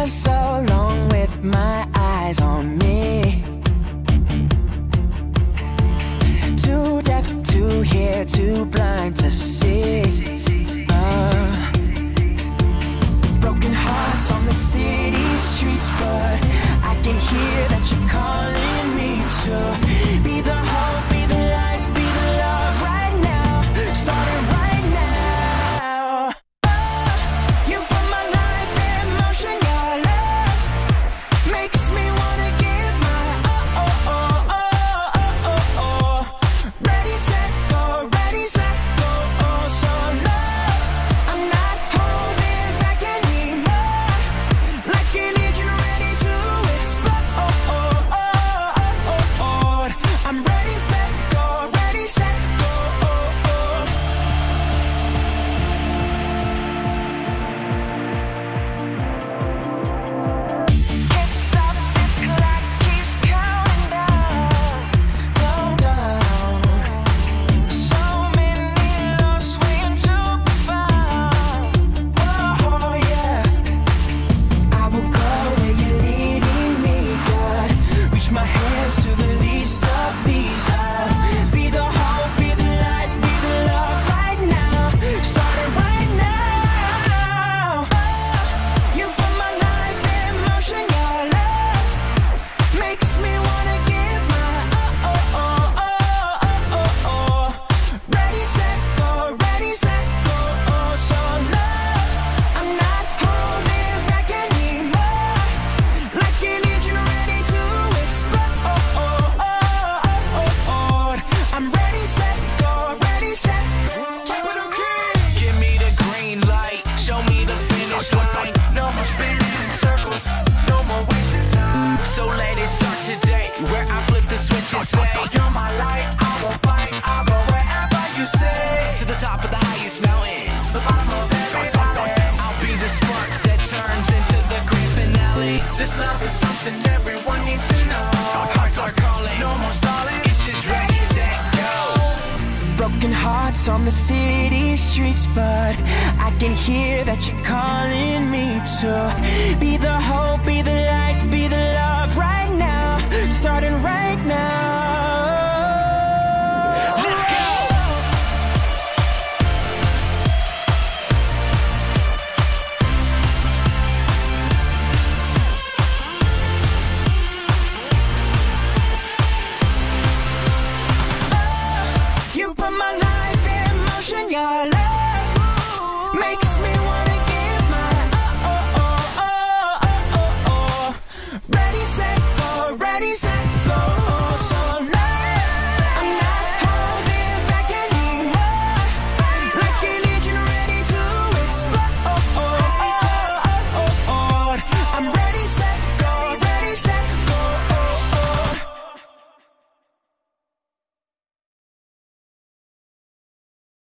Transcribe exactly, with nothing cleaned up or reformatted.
so long with my eyes on me. Too deaf to hear, too blind to see. uh, Broken hearts on the city streets, but I can hear that you're calling me to be the hope, be the light, be the love right now, starting right now. Oh, you put my life in motion, your love makes me wanna give my oh, oh, oh, oh, oh, oh, oh. Ready, set, go, ready, set, go, oh, so love, I'm not holding back anymore, like an engine ready to explode. Oh, oh, oh, oh, oh. I'm ready, set, go, ready, set, go, oh, oh. Can't stop, this clock keeps counting down, down, down. So many lost, waiting to be found. Oh, yeah. I will go where you're leading me, God. Reach my hands to the least of these. I'll be the hope, be the light, be the love right now, starting right now. Oh, you put my life in motion, your love makes me wanna give my oh, oh, oh, oh, oh, oh. Ready, set, go, ready, set, go, oh, so love, I'm not holding back anymore, like an engine ready to explode. Oh, oh, oh, oh, oh. I'm ready, set, go, ready, set, capital K. Give me the green light, show me the finish line. No more spinning in circles, no more wasting time. So let it start today, where I flip the switch and say, You're my light, I will fight, I'll go wherever you say. to the top of the highest mountain. The bottom of every valley. I'll be the spark that turns into the grand finale. This love is something everyone needs to know. Hearts are calling, No more stalling, it's just ready, set, go. broken hearts on the city streets, but I can hear that you're calling me to be the hope, be the light, be the love right now, starting right now. Let's go. You put my life in motion, your love makes